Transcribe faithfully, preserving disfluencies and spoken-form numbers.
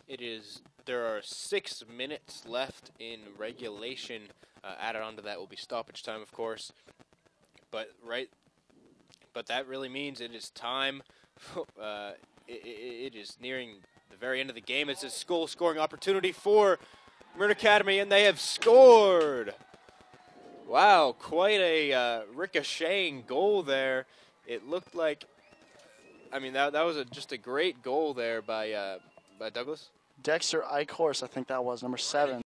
It is, there are six minutes left in regulation. Uh, added on to that will be stoppage time, of course. But, right, but that really means it is time. uh, it, it, it is nearing the very end of the game. It's a goal scoring opportunity for Marin Academy, and they have scored. Wow, quite a uh, ricocheting goal there. It looked like, I mean, that that was a, just a great goal there by uh, by Douglas. Dexter Eichhorst, I think that was, number seven.